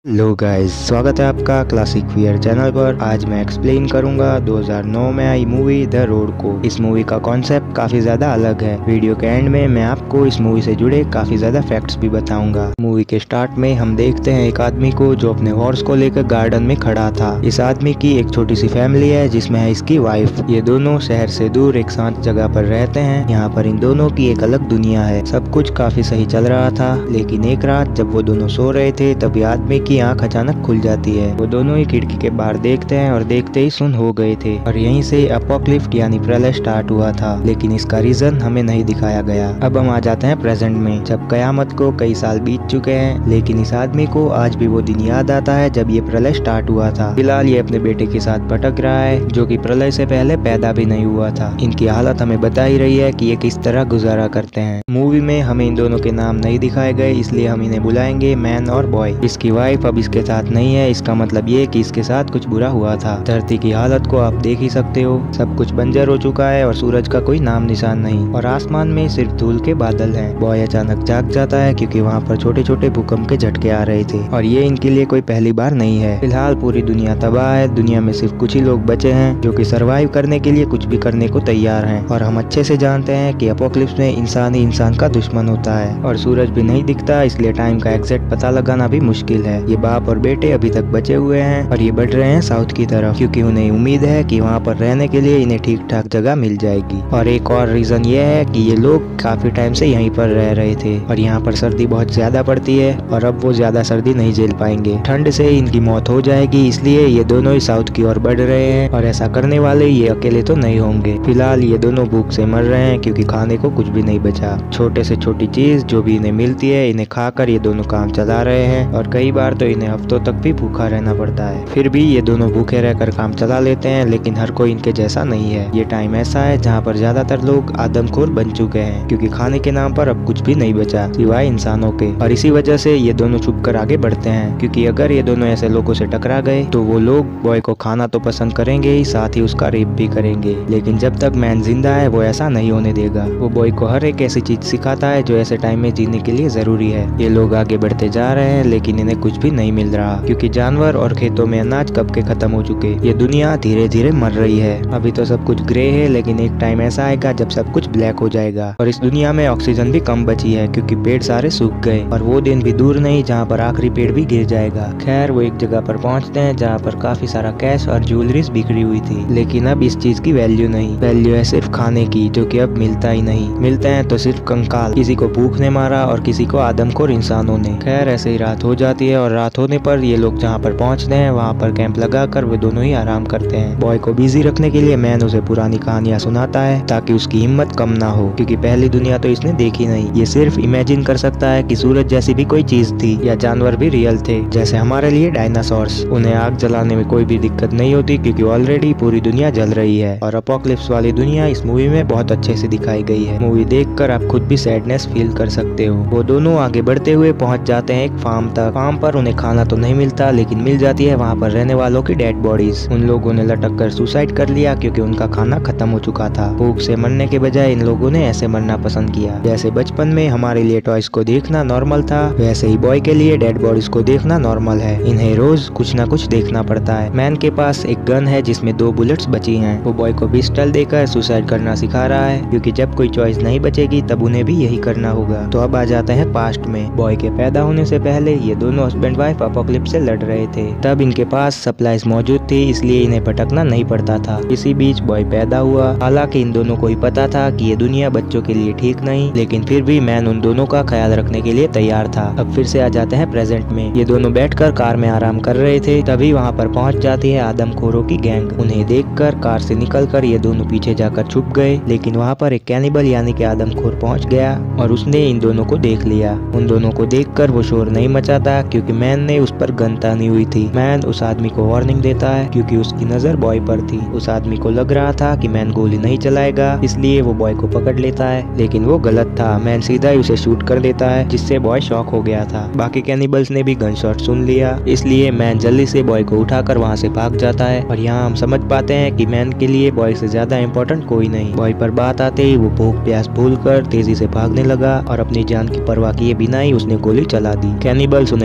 Hello guys, स्वागत है आपका क्लासिक फियर चैनल पर। आज मैं एक्सप्लेन करूंगा 2009 में आई मूवी द रोड को। इस मूवी का कॉन्सेप्ट काफी ज्यादा अलग है। वीडियो के एंड में मैं आपको इस मूवी से जुड़े काफी ज्यादा फैक्ट्स भी बताऊंगा। मूवी के स्टार्ट में हम देखते हैं एक आदमी को जो अपने हॉर्स को लेकर गार्डन में खड़ा था। इस आदमी की एक छोटी सी फैमिली है जिसमें है इसकी वाइफ। ये दोनों शहर से दूर एक शांत जगह पर रहते हैं। यहाँ पर इन दोनों की एक अलग दुनिया है। सब कुछ काफी सही चल रहा था, लेकिन एक रात जब वो दोनों सो रहे थे तभी आदमी की आंख अचानक खुल जाती है। वो दोनों ही खिड़की के बाहर देखते हैं और देखते ही सुन हो गए थे और यहीं से अपोक्लिप्स यानी प्रलय स्टार्ट हुआ था, लेकिन इसका रीजन हमें नहीं दिखाया गया। अब हम आ जाते हैं प्रेजेंट में, जब कयामत को कई साल बीत चुके हैं, लेकिन इस आदमी को आज भी वो दिन याद आता है जब ये प्रलय स्टार्ट हुआ था। फिलहाल ये अपने बेटे के साथ भटक रहा है जो कि प्रलय से पहले पैदा भी नहीं हुआ था। इनकी हालत हमें बता ही रही है कि ये किस तरह गुजारा करते हैं। मूवी में हमें इन दोनों के नाम नहीं दिखाए गए, इसलिए हम इन्हें बुलाएंगे मैन और बॉय। इसकी वाइफ अब इसके साथ नहीं है, इसका मतलब ये कि इसके साथ कुछ बुरा हुआ था। धरती की हालत को आप देख ही सकते हो, सब कुछ बंजर हो चुका है और सूरज का कोई नाम निशान नहीं और आसमान में सिर्फ धूल के बादल हैं। बॉय अचानक जाग जाता है क्योंकि वहाँ पर छोटे छोटे भूकंप के झटके आ रहे थे और ये इनके लिए कोई पहली बार नहीं है। फिलहाल पूरी दुनिया तबाह है। दुनिया में सिर्फ कुछ ही लोग बचे हैं जो कि सरवाइव करने के लिए कुछ भी करने को तैयार हैं और हम अच्छे से जानते हैं कि अपोक्लिप्स में इंसान ही इंसान का दुश्मन होता है और सूरज भी नहीं दिखता, इसलिए टाइम का एग्जैक्ट पता लगाना भी मुश्किल है। ये बाप और बेटे अभी तक बचे हुए हैं और ये बढ़ रहे हैं साउथ की तरफ क्योंकि उन्हें उम्मीद है कि वहाँ पर रहने के लिए इन्हें ठीक ठाक जगह मिल जाएगी। और एक और रीजन ये है कि ये लोग काफी टाइम से यहीं पर रह रहे थे और यहाँ पर सर्दी बहुत ज्यादा पड़ती है और अब वो ज्यादा सर्दी नहीं झेल पाएंगे, ठंड से इनकी मौत हो जाएगी, इसलिए ये दोनों ही साउथ की ओर बढ़ रहे हैं और ऐसा करने वाले ये अकेले तो नहीं होंगे। फिलहाल ये दोनों भूख से मर रहे हैं क्योंकि खाने को कुछ भी नहीं बचा। छोटे से छोटी चीज जो भी इन्हें मिलती है इन्हें खाकर ये दोनों काम चला रहे हैं और कई बार तो इन्हें हफ्तों तक भी भूखा रहना पड़ता है। फिर भी ये दोनों भूखे रहकर काम चला लेते हैं, लेकिन हर कोई इनके जैसा नहीं है। ये टाइम ऐसा है जहाँ पर ज्यादातर लोग आदमखोर बन चुके हैं क्योंकि खाने के नाम पर अब कुछ भी नहीं बचा सिवाय इंसानों के, और इसी वजह से ये दोनों छुप कर आगे बढ़ते हैं क्योंकि अगर ये दोनों ऐसे लोगों से टकरा गए तो वो लोग बॉय को खाना तो पसंद करेंगे ही, साथ ही उसका रेप भी करेंगे। लेकिन जब तक मैन जिंदा है वो ऐसा नहीं होने देगा। वो बॉय को हर एक ऐसी चीज सिखाता है जो ऐसे टाइम में जीने के लिए जरूरी है। ये लोग आगे बढ़ते जा रहे हैं लेकिन इन्हें कुछ भी नहीं मिल रहा क्योंकि जानवर और खेतों में अनाज कब के खत्म हो चुके। ये दुनिया धीरे धीरे मर रही है। अभी तो सब कुछ ग्रे है, लेकिन एक टाइम ऐसा आएगा जब सब कुछ ब्लैक हो जाएगा और इस दुनिया में ऑक्सीजन भी कम बची है क्योंकि पेड़ सारे सूख गए और वो दिन भी दूर नहीं जहाँ पर आखिरी पेड़ भी गिर जाएगा। खैर वो एक जगह पर पहुँचते हैं जहाँ पर काफी सारा कैश और ज्वेलरीज बिखरी हुई थी, लेकिन अब इस चीज की वैल्यू नहीं, वैल्यू है सिर्फ खाने की जो कि अब मिलता ही नहीं। मिलते हैं तो सिर्फ कंकाल, किसी को भूख ने मारा और किसी को आदमखोर इंसानों ने। खैर ऐसे ही रात हो जाती है और रात होने पर ये लोग जहाँ पर पहुँचते हैं वहाँ पर कैंप लगाकर वे दोनों ही आराम करते हैं। बॉय को बिजी रखने के लिए मैन उसे पुरानी कहानियां सुनाता है ताकि उसकी हिम्मत कम ना हो क्योंकि पहली दुनिया तो इसने देखी नहीं। ये सिर्फ इमेजिन कर सकता है कि सूरज जैसी भी कोई चीज थी या जानवर भी रियल थे, जैसे हमारे लिए डायनासोर्स। उन्हें आग जलाने में कोई भी दिक्कत नहीं होती क्योंकि ऑलरेडी पूरी दुनिया जल रही है और अपोक्लिप्स वाली दुनिया इस मूवी में बहुत अच्छे से दिखाई गई है। मूवी देखकर आप खुद भी सैडनेस फील कर सकते हो। वो दोनों आगे बढ़ते हुए पहुंच जाते हैं एक फार्म तक। फार्म पर उन्हें खाना तो नहीं मिलता, लेकिन मिल जाती है वहाँ पर रहने वालों की डेड बॉडीज। उन लोगों ने लटक कर सुसाइड कर लिया क्योंकि उनका खाना खत्म हो चुका था। भूख से मरने के बजाय इन लोगों ने ऐसे मरना पसंद किया। जैसे बचपन में हमारे लिए टॉयज को देखना नॉर्मल था, वैसे ही बॉय के लिए डेड बॉडीज को देखना नॉर्मल है। इन्हें रोज कुछ न कुछ देखना पड़ता है। मैन के पास एक गन है जिसमें 2 बुलेट्स बची हैं। वो बॉय को पिस्टल देकर सुसाइड करना सिखा रहा है क्योंकि जब कोई चॉइस नहीं बचेगी तब उन्हें भी यही करना होगा। तो अब आ जाते हैं पास्ट में। बॉय के पैदा होने से पहले ये दोनों हस्बैंड वाइफ अपोक्लिप्स से लड़ रहे थे। तब इनके पास सप्लाईज मौजूद थी, इसलिए इन्हें भटकना नहीं पड़ता था। इसी बीच बॉय पैदा हुआ। हालांकि इन दोनों को ही पता था कि ये दुनिया बच्चों के लिए ठीक नहीं, लेकिन फिर भी मैन उन दोनों का ख्याल रखने के लिए तैयार था। अब फिर से आ जाते हैं प्रेजेंट में। ये दोनों बैठकर कार में आराम कर रहे थे, तभी वहाँ पर पहुँच जाती है आदमखोरों की गैंग। उन्हें देखकर कार से निकलकर ये दोनों पीछे जाकर छुप गए, लेकिन वहाँ पर एक कैनिबल यानी कि आदमखोर पहुँच गया और उसने इन दोनों को देख लिया। उन दोनों को देखकर वो शोर नहीं मचाता क्योंकि मैन ने उस पर गन तानी हुई थी। मैन उस आदमी को वार्निंग देता है क्योंकि उसकी नजर बॉय पर थी। उस आदमी को लग रहा था कि मैन गोली नहीं चलाएगा, इसलिए वो बॉय को पकड़ लेता है, लेकिन वो गलत था। मैन सीधा ही उसे शूट कर देता है जिससे बॉय शॉक हो गया था। बाकी कैनिबल्स ने भी गन शॉट सुन लिया, इसलिए मैन जल्दी से बॉय को उठाकर वहाँ से भाग जाता है और यहाँ हम समझ पाते हैं कि मैन के लिए बॉय से ज्यादा इम्पोर्टेंट कोई नहीं। बॉय पर बात आते ही वो भूख प्यास भूलकर तेजी से भागने लगा और अपनी जान की परवाह किए बिना ही उसने गोली चला दी। कैनिबल्स उन्हें ढूंढ रहे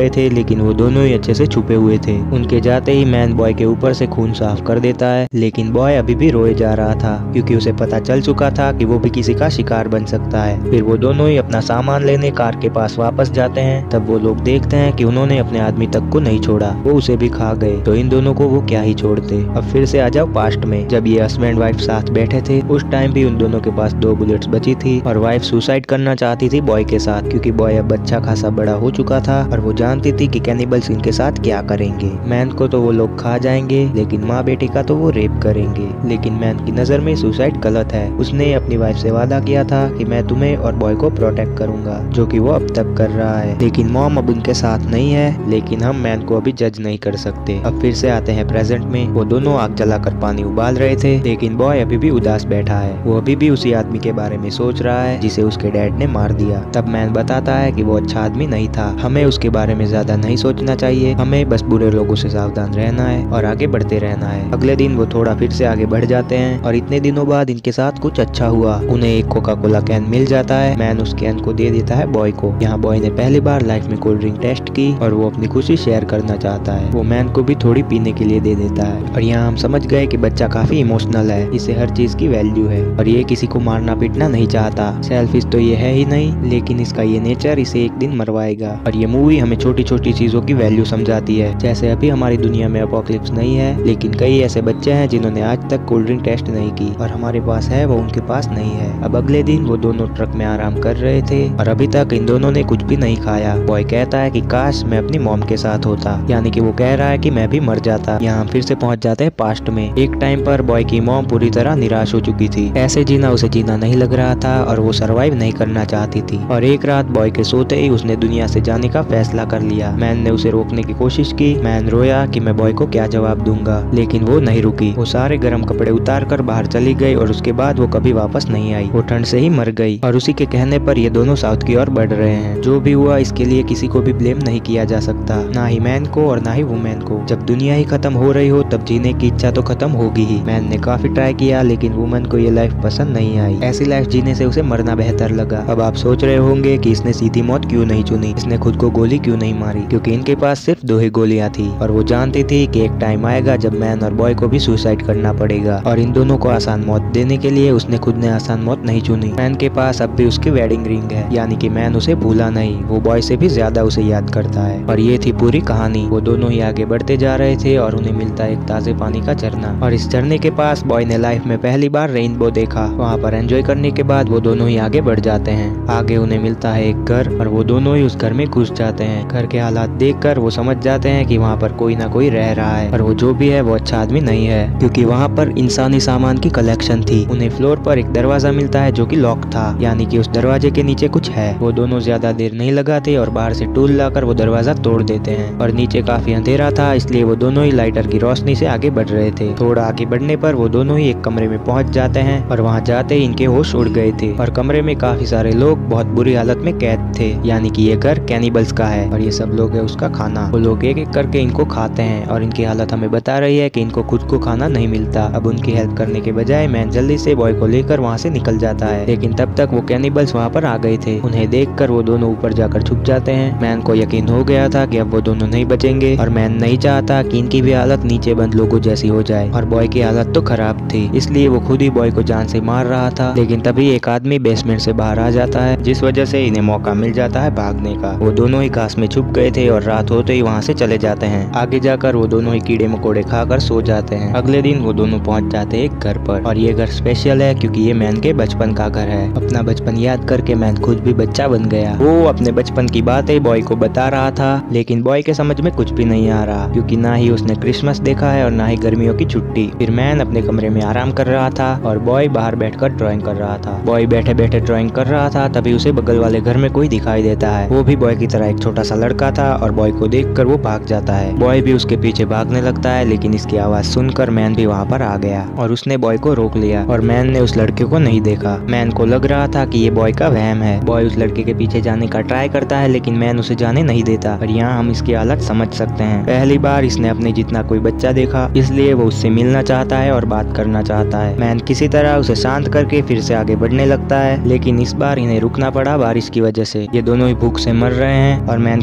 रहे थे, लेकिन वो दोनों ही अच्छे से छुपे हुए थे। उनके जाते ही मैन बॉय के ऊपर से खून साफ कर देता है, लेकिन बॉय अभी भी रोए जा रहा था क्योंकि उसे पता चल चुका था कि वो भी किसी का शिकार बन सकता है। फिर वो दोनों ही अपना सामान लेने कार के पास वापस जाते हैं। तब वो लोग देखते हैं कि उन्होंने अपने आदमी तक को नहीं छोड़ा, वो उसे भी खा गए। तो इन दोनों को वो क्या ही छोड़ते। अब फिर से आ जाओ पास्ट में, जब ये हस्बैंड वाइफ साथ बैठे थे। उस टाइम भी उन दोनों के पास 2 बुलेट्स बची थी और वाइफ सुसाइड करना चाहती थी बॉय के साथ, क्योंकि बॉय अब अच्छा खासा बड़ा हो चुका था और वो जानती थी कि कैनिबल्स इनके साथ क्या करेंगे। मैन को तो वो लोग खा जाएंगे, लेकिन माँ बेटी का तो वो रेप करेंगे। लेकिन मैन की नजर में सुसाइड गलत है। उसने अपनी वाइफ से वादा किया था कि मैं तुम्हें और बॉय को प्रोटेक्ट करूंगा, जो कि वो अब तक कर रहा है। लेकिन मॉम अब उनके साथ नहीं है, लेकिन हम मैन को अभी जज नहीं कर सकते। अब फिर से आते हैं प्रेजेंट में। वो दोनों आग जलाकर पानी उबाल रहे थे, लेकिन बॉय अभी भी उदास बैठा है। वो अभी भी उसी आदमी के बारे में सोच रहा है जिसे उसके डैड ने मार दिया। तब मैन बताता है कि वो अच्छा आदमी नहीं था, हमें उसके बारे में ज्यादा नहीं सोचना चाहिए, हमें बस बुरे लोगों से सावधान रहना है और आगे बढ़ते रहना है। अगले दिन वो थोड़ा फिर से आगे बढ़ जाते हैं और इतने दिनों बाद इनके साथ कुछ अच्छा हुआ। उन्हें एक कोका कोला कैन मिल जाता है। मैन उस कैन को दे देता है बॉय को। यहाँ बॉय ने पहली बार लाइफ में कोल्ड ड्रिंक टेस्ट की और वो अपनी खुशी शेयर करना चाहता है। वो मैन को भी थोड़ी पीने के लिए दे देता है। और यहाँ हम समझ गए कि बच्चा काफी इमोशनल है, इसे हर चीज की वैल्यू है और ये किसी को मारना पीटना नहीं चाहता। सेल्फिश तो ये है ही नहीं, लेकिन इसका ये नेचर इसे एक दिन मरवाएगा। और ये मूवी हमें छोटी छोटी चीजों की वैल्यू समझाती है। जैसे अभी हमारी दुनिया में अपोकलिप्स नहीं है, लेकिन कई ऐसे बच्चे हैं जिन्होंने आज तक कोल्ड ड्रिंक टेस्ट नहीं की और हमारे पास है, वो उनके पास नहीं है। अब अगले दिन वो दोनों ट्रक में आराम कर रहे थे और अभी तक इन दोनों ने कुछ भी नहीं खाया। बॉय कहता है कि काश मैं अपनी मॉम के साथ होता, यानी कि वो कह रहा है कि मैं भी मर जाता। यहाँ फिर से पहुंच जाते हैं पास्ट में। एक टाइम पर बॉय की मॉम पूरी तरह निराश हो चुकी थी। ऐसे जीना उसे जीना नहीं लग रहा था और वो सरवाइव नहीं करना चाहती थी। और एक रात बॉय के सोते ही उसने दुनिया से जाने का फैसला कर लिया। मैन ने उसे रोकने की कोशिश की। मैन रोया कि मैं बॉय को क्या जवाब दूंगा, लेकिन वो नहीं रुकी। वो सारे गर्म कपड़े उतार कर बाहर चली गई और उसके बाद वो कभी वापस नहीं आई। वो ठंड से ही मर गई और उसी के कहने पर ये दोनों साउथ की ओर बढ़ रहे हैं। जो भी हुआ इसके लिए किसी को भी ब्लेम नहीं किया जा सकता, ना ही मैन को और ना ही वुमेन को। जब दुनिया ही खत्म हो रही हो तब जीने की इच्छा तो खत्म होगी ही। मैन ने काफी ट्राई किया, लेकिन वुमेन को ये लाइफ पसंद नहीं आई। ऐसी लाइफ जीने से उसे मरना बेहतर लगा। अब आप सोच रहे होंगे कि इसने सीधी मौत क्यों नहीं चुनी, इसने खुद को गोली क्यों नहीं मारी, क्योंकि इनके पास सिर्फ 2 ही गोलियां थी और वो जानती थी कि एक टाइम आएगा जब मैन और बॉय को भी सुसाइड करना पड़ेगा। और इन दोनों को आसान मौत देने के लिए उसने खुद ने आसान मौत नहीं चुनी। मैन के पास अब भी उसकी वेडिंग रिंग है, यानी कि मैन उसे भूला नहीं, वो बॉय से भी ज्यादा उसे याद करता है। और ये थी पूरी कहानी। वो दोनों ही आगे बढ़ते जा रहे थे और उन्हें मिलता है एक ताजे पानी का झरना। और इस झरने के पास बॉय ने लाइफ में पहली बार रेनबो देखा। वहाँ पर एंजॉय करने के बाद वो दोनों ही आगे बढ़ जाते हैं। आगे उन्हें मिलता है एक घर और वो दोनों ही उस घर में घुस जाते हैं। घर के हालात देखकर वो समझ जाते हैं कि वहाँ पर कोई ना कोई रह रहा है और वो जो भी है वो अच्छा आदमी नहीं है, क्योंकि वहाँ पर इंसानी सामान की कलेक्शन थी। उन्हें फ्लोर पर एक दरवाजा मिलता है जो कि लॉक था, यानी कि उस दरवाजे के नीचे कुछ है। वो दोनों ज्यादा देर नहीं लगाते और बाहर से टूल लाकर वो दरवाजा तोड़ देते हैं। और नीचे काफी अंधेरा था, इसलिए वो दोनों ही लाइटर की रोशनी से आगे बढ़ रहे थे। थोड़ा आगे बढ़ने पर वो दोनों ही एक कमरे में पहुंच जाते हैं और वहाँ जाते ही इनके होश उड़ गए थे। और कमरे में काफी सारे लोग बहुत बुरी हालत में कैद थे, यानी कि ये घर कैनिबल्स का है और ये सब लोग है उसका खाना। वो लोग एक एक करके इनको खाते हैं और इनकी हालत हमें बता रही है कि इनको खुद को खाना नहीं मिलता। अब उनकी हेल्प करने के बजाय मैन जल्दी से बॉय को लेकर वहाँ से निकल जाता है, लेकिन तब तक वो कैनिबल्स वहाँ पर आ गए थे। उन्हें देखकर वो दोनों ऊपर जाकर छुप जाते हैं। मैन को यकीन हो गया था कि अब वो दोनों नहीं बचेंगे और मैन नहीं चाहता कि इनकी भी हालत नीचे बंद लोगों जैसी हो जाए। और बॉय की हालत तो खराब थी, इसलिए वो खुद ही बॉय को जान से मार रहा था। लेकिन तभी एक आदमी बेसमेंट से बाहर आ जाता है, जिस वजह से इन्हें मौका मिल जाता है भागने का। वो दोनों ही घास में छुप गए थे और रात होते ही वहाँ से चले जाते हैं। आगे जाकर वो दोनों ही कीड़े मकोड़े खाकर सो जाते हैं। अगले दिन वो दोनों पहुँच जाते हैं एक घर पर और ये घर स्पेशल है क्योंकि ये मैन के बचपन का घर है। अपना बचपन याद करके मैन खुद भी बच्चा बन गया। वो अपने बचपन की बातें बॉय को बता रहा था, लेकिन बॉय के समझ में कुछ भी नहीं आ रहा, क्योंकि ना ही उसने क्रिसमस देखा है और ना ही गर्मियों की छुट्टी। फिर मैन अपने कमरे में आराम कर रहा था और बॉय बाहर बैठकर ड्राइंग कर रहा था। बॉय बैठे बैठे ड्राइंग कर रहा था, तभी उसे बगल वाले घर में कोई दिखाई देता है। वो भी बॉय की तरह एक छोटा सा लड़का था और बॉय को देखकर वो भाग जाता है। बॉय भी उसके पीछे भागने लगता है, लेकिन इसकी आवाज सुनकर मैन भी वहाँ पर आ गया और उसने बॉय को रोक लिया। और मैन ने उस लड़के को नहीं देखा। मैन को लग रहा था कि ये बॉय का वहम है। बॉय उस लड़के के पीछे जाने का ट्राई करता है, लेकिन मैन उसे जाने नहीं देता। और यहाँ हम इसकी हालत समझ सकते हैं। पहली बार इसने अपने जितना कोई बच्चा देखा, इसलिए वो उससे मिलना चाहता है और बात करना चाहता है। मैन किसी तरह उसे शांत करके फिर से आगे बढ़ने लगता है, लेकिन इस बार इन्हें रुकना पड़ा बारिश की वजह से। ये दोनों ही भूख से मर रहे हैं और मैन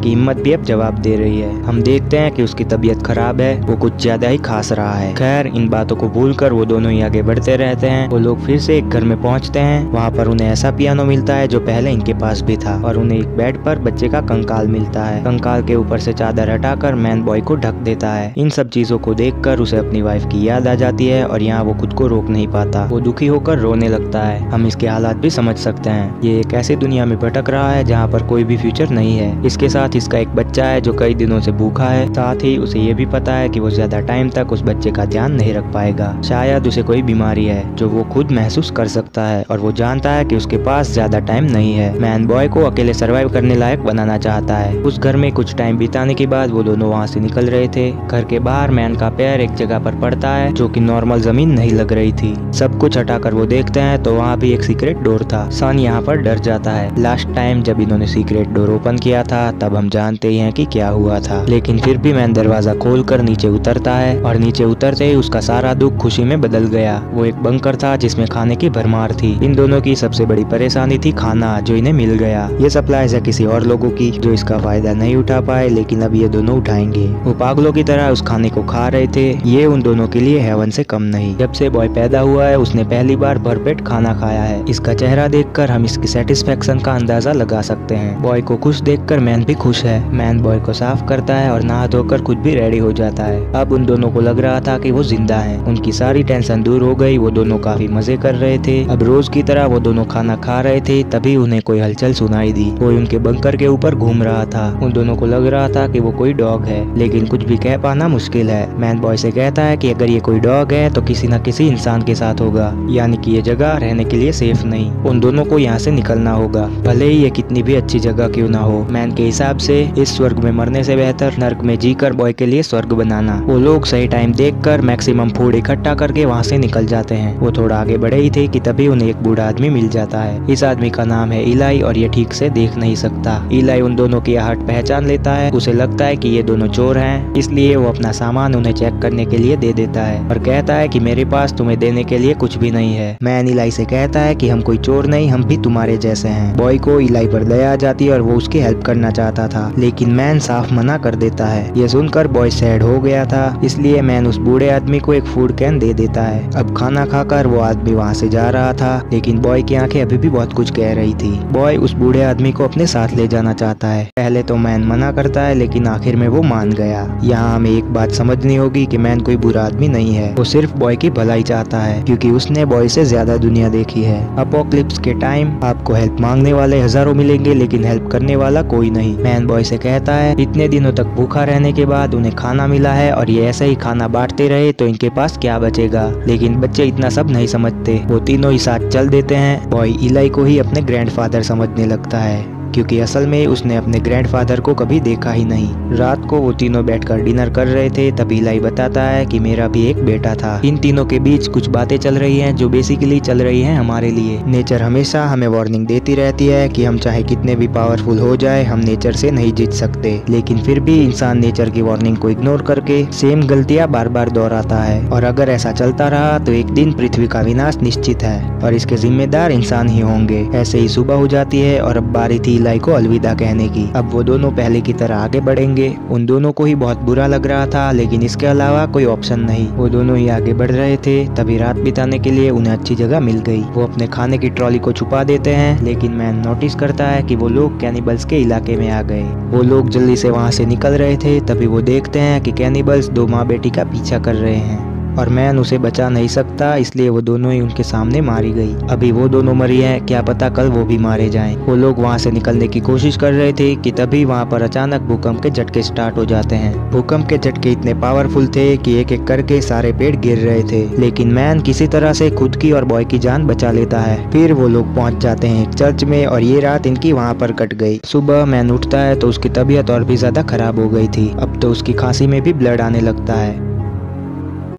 की हिम्मत भी अब जवाब दे रही है। हम देखते हैं कि उसकी तबीयत खराब है, वो कुछ ज्यादा ही खांस रहा है। खैर, इन बातों को भूलकर वो दोनों ही आगे बढ़ते रहते हैं। वो लोग फिर से एक घर में पहुंचते हैं। वहाँ पर उन्हें ऐसा पियानो मिलता है जो पहले इनके पास भी था, और उन्हें एक बेड पर बच्चे का कंकाल मिलता है। कंकाल के ऊपर से चादर हटाकर मैन बॉय को ढक देता है। इन सब चीजों को देखकर उसे अपनी वाइफ की याद आ जाती है और यहाँ वो खुद को रोक नहीं पाता। वो दुखी होकर रोने लगता है। हम इसके हालात भी समझ सकते हैं। ये एक ऐसी दुनिया में भटक रहा है जहाँ पर कोई भी फ्यूचर नहीं है। इसके साथ इसका एक बच्चा है जो कई दिनों से भूखा है। साथ ही उसे ये भी पता है कि वो ज्यादा टाइम तक उस बच्चे का ध्यान नहीं रख पाएगा। शायद उसे कोई बीमारी है जो वो खुद महसूस कर सकता है, और वो जानता है कि उसके पास ज्यादा टाइम नहीं है। मैन बॉय को अकेले सरवाइव करने लायक बनाना चाहता है। उस घर में कुछ टाइम बिताने के बाद वो दोनों वहाँ से निकल रहे थे। घर के बाहर मैन का पैर एक जगह पर पड़ता है जो कि नॉर्मल जमीन नहीं लग रही थी। सब कुछ हटाकर वो देखते हैं तो वहाँ भी एक सीक्रेट डोर था। सन यहाँ पर डर जाता है। लास्ट टाइम जब इन्होंने सीक्रेट डोर ओपन किया था तब हम जानते ही हैं कि क्या हुआ था, लेकिन फिर भी मैन दरवाजा खोलकर नीचे उतरता है, और नीचे उतरते ही उसका सारा दुख खुशी में बदल गया। वो एक बंकर था जिसमें खाने की भरमार थी। इन दोनों की सबसे बड़ी परेशानी थी खाना, जो इन्हें मिल गया। ये सप्लाई है किसी और लोगों की जो इसका फायदा नहीं उठा पाए, लेकिन अब ये दोनों उठाएंगे। वो पागलों की तरह उस खाने को खा रहे थे। ये उन दोनों के लिए हेवन से कम नहीं। जब से बॉय पैदा हुआ है उसने पहली बार भरपेट खाना खाया है। इसका चेहरा देखकर हम इसकी सेटिस्फेक्शन का अंदाजा लगा सकते हैं। बॉय को खुश देखकर मैन भी खुश है। मैन बॉय को साफ करता है और नहा धोकर खुद भी रेडी हो जाता है। अब उन दोनों को लग रहा था कि वो जिंदा हैं। उनकी सारी टेंशन दूर हो गई। वो दोनों काफी मजे कर रहे थे। अब रोज की तरह वो दोनों खाना खा रहे थे, तभी उन्हें कोई हलचल सुनाई दी। कोई उनके बंकर के ऊपर घूम रहा था। उन दोनों को लग रहा था कि वो कोई डॉग है, लेकिन कुछ भी कह पाना मुश्किल है। मैन बॉय से कहता है कि अगर ये कोई डॉग है तो किसी न किसी इंसान के साथ होगा, यानी कि ये जगह रहने के लिए सेफ नहीं। उन दोनों को यहाँ से निकलना होगा, भले ही ये कितनी भी अच्छी जगह क्यों ना हो। मैन के हिसाब से इस स्वर्ग में मरने से बेहतर नर्क में जीकर बॉय के लिए स्वर्ग बनाना। वो लोग सही टाइम देखकर मैक्सिमम फूड इकट्ठा करके वहाँ से निकल जाते हैं। वो थोड़ा आगे बढ़े ही थे कि तभी उन्हें एक बूढ़ा आदमी मिल जाता है। इस आदमी का नाम है इलाई, और ये ठीक से देख नहीं सकता। इलाई उन दोनों की आहट पहचान लेता है। उसे लगता है कि ये दोनों चोर हैं, इसलिए वो अपना सामान उन्हें चेक करने के लिए दे देता है और कहता है कि मेरे पास तुम्हें देने के लिए कुछ भी नहीं है। मैन इलाई से कहता है कि हम कोई चोर नहीं, हम भी तुम्हारे जैसे हैं। बॉय को इलाई पर दया आ जाती है और वो उसकी हेल्प करना चाहता था, लेकिन मैन साफ मना कर देता है। ये सुनकर बॉय सैड हो गया था, इसलिए मैन उस बूढ़े आदमी को एक फूड कैन दे देता है। अब खाना खाकर वो आदमी वहाँ से जा रहा था, लेकिन बॉय की आंखें अभी भी बहुत कुछ कह रही थी। बॉय उस बूढ़े आदमी को अपने साथ ले जाना चाहता है। पहले तो मैन मना करता है, लेकिन आखिर में वो मान गया। यहाँ हमें एक बात समझनी होगी कि मैन कोई बुरा आदमी नहीं है। वो सिर्फ बॉय की भलाई चाहता है, क्योंकि उसने बॉय से ज्यादा दुनिया देखी है। अपोक्लिप्स के टाइम आपको हेल्प मांगने वाले हजारों मिलेंगे, लेकिन हेल्प करने वाला कोई नहीं। मैन बॉय से कहता है इतने दिनों तक भूखा रहने के बाद उन्हें खाना मिला है, और ये ऐसे ही खाना बांटते रहे तो इनके पास क्या बचेगा। लेकिन बच्चे इतना सब नहीं समझते। वो तीनों ही साथ चल देते हैं। बॉय इलाई को ही अपने ग्रैंडफादर समझने लगता है, क्योंकि असल में उसने अपने ग्रैंडफादर को कभी देखा ही नहीं। रात को वो तीनों बैठकर डिनर कर रहे थे, तभी इलाई बताता है कि मेरा भी एक बेटा था। इन तीनों के बीच कुछ बातें चल रही हैं जो बेसिकली चल रही हैं हमारे लिए। नेचर हमेशा हमें वार्निंग देती रहती है कि हम चाहे कितने भी पावरफुल हो जाए, हम नेचर से नहीं जीत सकते। लेकिन फिर भी इंसान नेचर की वार्निंग को इग्नोर करके सेम गलतियां बार बार दोहराता है, और अगर ऐसा चलता रहा तो एक दिन पृथ्वी का विनाश निश्चित है, और इसके जिम्मेदार इंसान ही होंगे। ऐसे ही सुबह हो जाती है और अब बारी थी इलाई को अलविदा कहने की। अब वो दोनों पहले की तरह आगे बढ़ेंगे। उन दोनों को ही बहुत बुरा लग रहा था, लेकिन इसके अलावा कोई ऑप्शन नहीं। वो दोनों ही आगे बढ़ रहे थे, तभी रात बिताने के लिए उन्हें अच्छी जगह मिल गई। वो अपने खाने की ट्रॉली को छुपा देते हैं, लेकिन मैन नोटिस करता है कि वो लोग कैनिबल्स के इलाके में आ गए। वो लोग जल्दी से वहाँ से निकल रहे थे, तभी वो देखते हैं कि कैनिबल्स दो माँ बेटी का पीछा कर रहे हैं, और मैन उसे बचा नहीं सकता, इसलिए वो दोनों ही उनके सामने मारी गई। अभी वो दोनों मरी हैं, क्या पता कल वो भी मारे जाएं। वो लोग वहाँ से निकलने की कोशिश कर रहे थे कि तभी वहाँ पर अचानक भूकंप के झटके स्टार्ट हो जाते हैं। भूकंप के झटके इतने पावरफुल थे कि एक एक करके सारे पेड़ गिर रहे थे, लेकिन मैन किसी तरह से खुद की और बॉय की जान बचा लेता है। फिर वो लोग पहुँच जाते हैं एक चर्च में, और ये रात इनकी वहाँ पर कट गई। सुबह मैन उठता है तो उसकी तबीयत और भी ज्यादा खराब हो गई थी। अब तो उसकी खांसी में भी ब्लड आने लगता है।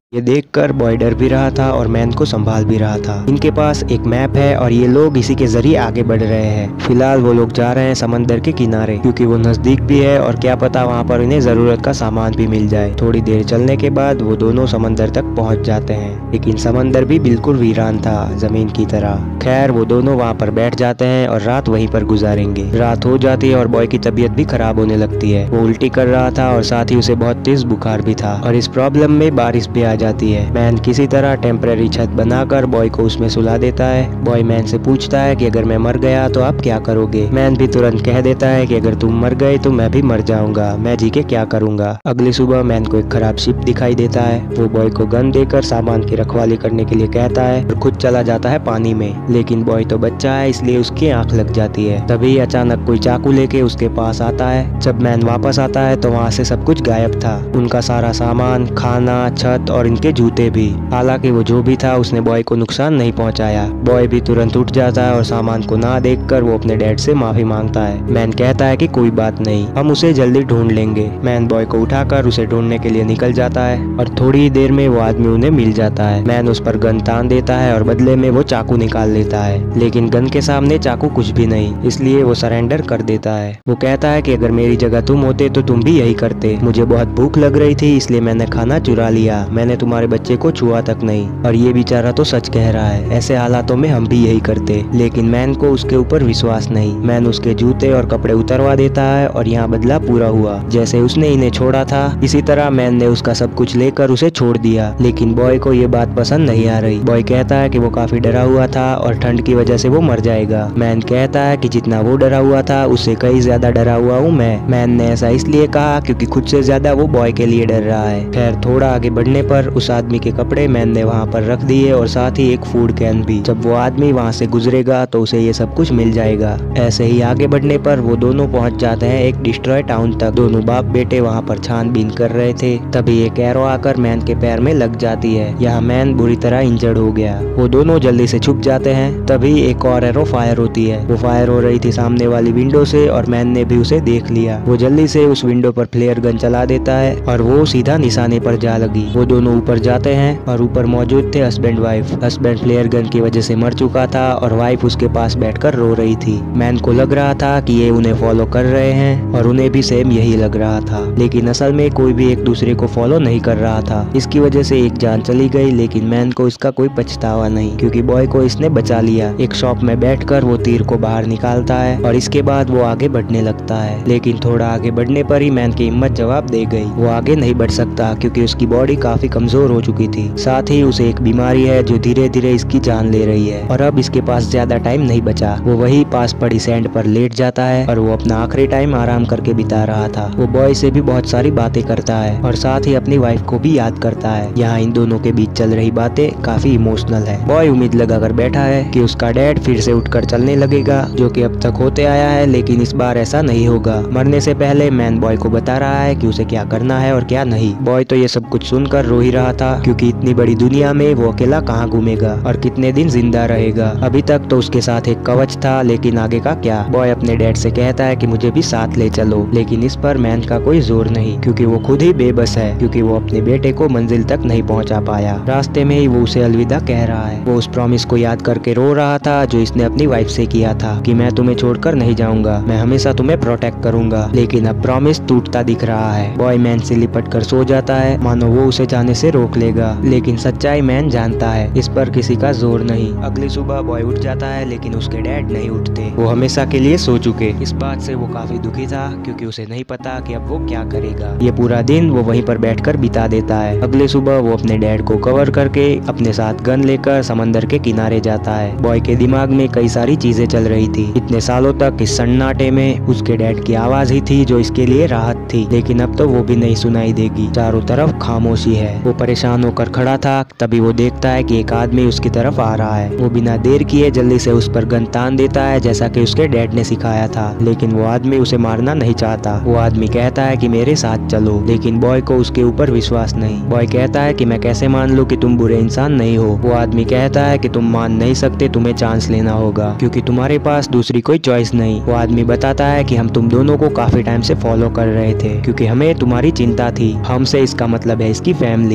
ये देखकर बॉय डर भी रहा था और मैन को संभाल भी रहा था। इनके पास एक मैप है और ये लोग इसी के जरिए आगे बढ़ रहे हैं। फिलहाल वो लोग जा रहे हैं समंदर के किनारे, क्योंकि वो नजदीक भी है और क्या पता वहाँ पर इन्हें जरूरत का सामान भी मिल जाए। थोड़ी देर चलने के बाद वो दोनों समंदर तक पहुँच जाते हैं, लेकिन समंदर भी बिल्कुल वीरान था, जमीन की तरह। खैर वो दोनों वहाँ पर बैठ जाते हैं और रात वहीं पर गुजारेंगे। रात हो जाती है और बॉय की तबीयत भी खराब होने लगती है। वो उल्टी कर रहा था और साथ ही उसे बहुत तेज बुखार भी था, और इस प्रॉब्लम में बारिश भी आ जाती है। मैन किसी तरह टेम्परेरी छत बनाकर बॉय को उसमें सुला देता है। बॉय मैन से पूछता है कि अगर मैं मर गया तो आप क्या करोगे। मैन भी तुरंत कह देता है कि अगर तुम मर गए तो मैं भी मर जाऊंगा, मैं जी के क्या करूंगा। अगली सुबह मैन को एक खराब शिप दिखाई देता है। वो बॉय को गन देकर सामान की रखवाली करने के लिए कहता है और खुद चला जाता है पानी में, लेकिन बॉय तो बच्चा है इसलिए उसकी आंख लग जाती है। तभी अचानक कोई चाकू लेके उसके पास आता है। जब मैन वापस आता है तो वहाँ से सब कुछ गायब था, उनका सारा सामान, खाना, छत और इनके जूते भी। हालांकि वो जो भी था उसने बॉय को नुकसान नहीं पहुंचाया। बॉय भी तुरंत उठ जाता है और सामान को ना देखकर वो अपने डैड से माफी मांगता है। मैन कहता है कि कोई बात नहीं, हम उसे जल्दी ढूंढ लेंगे। मैन बॉय को उठाकर उसे ढूंढने के लिए निकल जाता है और थोड़ी ही देर में वो आदमी उन्हें मिल जाता है। मैन उस पर गन तान देता है और बदले में वो चाकू निकाल लेता है, लेकिन गन के सामने चाकू कुछ भी नहीं, इसलिए वो सरेंडर कर देता है। वो कहता है कि अगर मेरी जगह तुम होते तो तुम भी यही करते। मुझे बहुत भूख लग रही थी इसलिए मैंने खाना चुरा लिया, मैंने तुम्हारे बच्चे को छुआ तक नहीं। और ये बेचारा तो सच कह रहा है, ऐसे हालातों में हम भी यही करते। लेकिन मैन को उसके ऊपर विश्वास नहीं। मैन उसके जूते और कपड़े उतरवा देता है और यहाँ बदला पूरा हुआ। जैसे उसने इन्हें छोड़ा था इसी तरह मैन ने उसका सब कुछ लेकर उसे छोड़ दिया। लेकिन बॉय को ये बात पसंद नहीं आ रही। बॉय कहता है कि वो काफी डरा हुआ था और ठंड की वजह से वो मर जाएगा। मैन कहता है कि जितना वो डरा हुआ था उससे कई ज्यादा डरा हुआ हूँ मैं। मैन ने ऐसा इसलिए कहा क्योंकि खुद से ज्यादा वो बॉय के लिए डर रहा है। खैर थोड़ा आगे बढ़ने पर उस आदमी के कपड़े मैन ने वहाँ पर रख दिए और साथ ही एक फूड कैन भी। जब वो आदमी वहाँ से गुजरेगा तो उसे ये सब कुछ मिल जाएगा। ऐसे ही आगे बढ़ने पर वो दोनों पहुँच जाते हैं एक डिस्ट्रॉय टाउन तक। दोनों बाप बेटे वहाँ पर छानबीन कर रहे थे। तभी एक एरो आकर मैन के पैर में लग जाती है। यहाँ मैन बुरी तरह इंजर्ड हो गया। वो दोनों जल्दी से छुप जाते हैं। तभी एक और एरो फायर होती है। वो फायर हो रही थी सामने वाली विंडो से और मैन ने भी उसे देख लिया। वो जल्दी से उस विंडो पर फ्लेयर गन चला देता है और वो सीधा निशाने पर जा लगी। वो दोनों ऊपर जाते हैं और ऊपर मौजूद थे husband wife. Husband flare gun की वजह से मर चुका था और वाइफ उसके पास बैठकर रो रही थी। मैन को लग रहा था कि ये उन्हें फॉलो कर रहे हैं और उन्हें भी सेम यही लग रहा था, लेकिन असल में कोई भी एक दूसरे को फॉलो नहीं कर रहा था। इसकी वजह से एक जान चली गई, लेकिन मैन को इसका कोई पछतावा नहीं क्योंकि बॉय को इसने बचा लिया। एक शॉप में बैठकर वो तीर को बाहर निकालता है और इसके बाद वो आगे बढ़ने लगता है। लेकिन थोड़ा आगे बढ़ने पर ही मैन की हिम्मत जवाब दे गई। वो आगे नहीं बढ़ सकता क्योंकि उसकी बॉडी काफी कमजोर हो चुकी थी। साथ ही उसे एक बीमारी है जो धीरे धीरे इसकी जान ले रही है और अब इसके पास ज्यादा टाइम नहीं बचा। वो वही पास पड़ी सैंड पर लेट जाता है और वो अपना आखिरी टाइम आराम करके बिता रहा था। वो बॉय से भी बहुत सारी बातें करता है और साथ ही अपनी वाइफ को भी याद करता है। यहाँ इन दोनों के बीच चल रही बातें काफी इमोशनल है। बॉय उम्मीद लगाकर बैठा है कि उसका डैड फिर से उठकर चलने लगेगा, जो कि अब तक होते आया है, लेकिन इस बार ऐसा नहीं होगा। मरने से पहले मैन बॉय को बता रहा है कि उसे क्या करना है और क्या नहीं। बॉय तो ये सब कुछ सुनकर रो ही रहा था क्योंकि इतनी बड़ी दुनिया में वो अकेला कहाँ घूमेगा और कितने दिन जिंदा रहेगा। अभी तक तो उसके साथ एक कवच था, लेकिन आगे का क्या। बॉय अपने डैड से कहता है कि मुझे भी साथ ले चलो, लेकिन इस पर मैन का कोई जोर नहीं क्योंकि वो खुद ही बेबस है, क्योंकि वो अपने बेटे को मंजिल तक नहीं पहुंचा पाया। रास्ते में ही वो उसे अलविदा कह रहा है। वो उस प्रॉमिस को याद करके रो रहा था जो इसने अपनी वाइफ से किया था कि मैं तुम्हें छोड़कर नहीं जाऊंगा, मैं हमेशा तुम्हें प्रोटेक्ट करूंगा। लेकिन अब प्रॉमिस टूटता दिख रहा है। बॉय मैन से लिपट कर सो जाता है मानो वो उसे जाने से रोक लेगा, लेकिन सच्चाई मैन जानता है, इस पर किसी का जोर नहीं। अगली सुबह बॉय उठ जाता है लेकिन उसके डैड नहीं उठते, वो हमेशा के लिए सो चुके। इस बात से वो काफी दुखी था क्योंकि उसे नहीं पता कि अब वो क्या करेगा। ये पूरा दिन वो वहीं पर बैठकर बिता देता है। अगले सुबह वो अपने डैड को कवर करके अपने साथ गन लेकर समंदर के किनारे जाता है। बॉय के दिमाग में कई सारी चीजें चल रही थी। इतने सालों तक इस सन्नाटे में उसके डैड की आवाज ही थी जो इसके लिए राहत थी, लेकिन अब तो वो भी नहीं सुनाई देगी। चारों तरफ खामोशी है। वो परेशान होकर खड़ा था, तभी वो देखता है कि एक आदमी उसकी तरफ आ रहा है। वो बिना देर किए जल्दी से उस पर गन तान देता है जैसा कि उसके डैड ने सिखाया था, लेकिन वो आदमी उसे मारना नहीं चाहता। वो आदमी कहता है कि मेरे साथ चलो, लेकिन बॉय को उसके ऊपर विश्वास नहीं। बॉय कहता है कि मैं कैसे मान लूं कि तुम बुरे इंसान नहीं हो। वो आदमी कहता है कि तुम मान नहीं सकते, तुम्हें चांस लेना होगा क्योंकि तुम्हारे पास दूसरी कोई चॉइस नहीं। वो आदमी बताता है कि हम तुम दोनों को काफी टाइम से फॉलो कर रहे थे क्योंकि हमें तुम्हारी चिंता थी। हमसे इसका मतलब है इसकी फैमिली।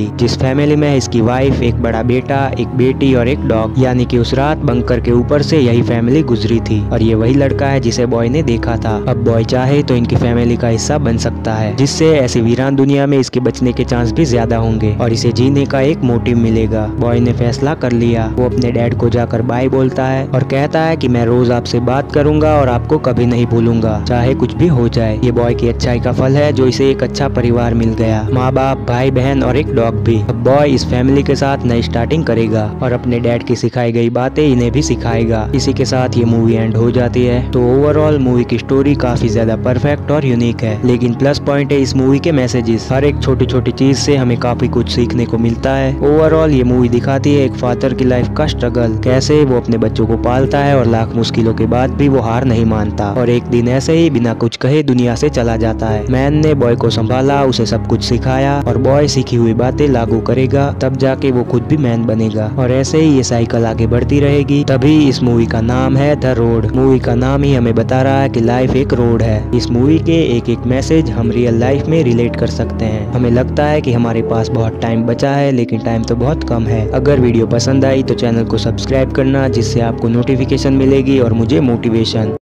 फैमिली, जिस फैमिली में इसकी वाइफ, एक बड़ा बेटा, एक बेटी और एक डॉग। यानी कि उस रात बंकर के ऊपर से यही फैमिली गुजरी थी और ये वही लड़का है जिसे बॉय ने देखा था। अब बॉय चाहे तो इनकी फैमिली का हिस्सा बन सकता है, जिससे ऐसी वीरान दुनिया में इसके बचने के चांस भी ज्यादा होंगे और इसे जीने का एक मोटिव मिलेगा। बॉय ने फैसला कर लिया। वो अपने डैड को जाकर बाय बोलता है और कहता है कि मैं रोज आपसे बात करूंगा और आपको कभी नहीं भूलूंगा, चाहे कुछ भी हो जाए। ये बॉय की अच्छाई का फल है जो इसे एक अच्छा परिवार मिल गया, माँ बाप, भाई बहन और एक डॉग भी। अब बॉय इस फैमिली के साथ नई स्टार्टिंग करेगा और अपने डैड की सिखाई गई बातें इन्हें भी सिखाएगा। इसी के साथ ये मूवी एंड हो जाती है। तो ओवरऑल मूवी की स्टोरी काफी ज्यादा परफेक्ट और यूनिक है, लेकिन प्लस पॉइंट है इस मूवी के मैसेजेस। हर एक छोटी छोटी चीज से हमें काफी कुछ सीखने को मिलता है। ओवरऑल ये मूवी दिखाती है एक फादर की लाइफ का स्ट्रगल, कैसे वो अपने बच्चों को पालता है और लाख मुश्किलों के बाद भी वो हार नहीं मानता और एक दिन ऐसे ही बिना कुछ कहे दुनिया से चला जाता है। मैन ने बॉय को संभाला, उसे सब कुछ सिखाया और बॉय सीखी हुई बातें लागू करेगा, तब जाके वो खुद भी मैन बनेगा और ऐसे ही ये साइकिल आगे बढ़ती रहेगी। तभी इस मूवी का नाम है द रोड। मूवी का नाम ही हमें बता रहा है कि लाइफ एक रोड है। इस मूवी के एक एक मैसेज हम रियल लाइफ में रिलेट कर सकते हैं। हमें लगता है कि हमारे पास बहुत टाइम बचा है, लेकिन टाइम तो बहुत कम है। अगर वीडियो पसंद आई तो चैनल को सब्सक्राइब करना, जिससे आपको नोटिफिकेशन मिलेगी और मुझे मोटिवेशन।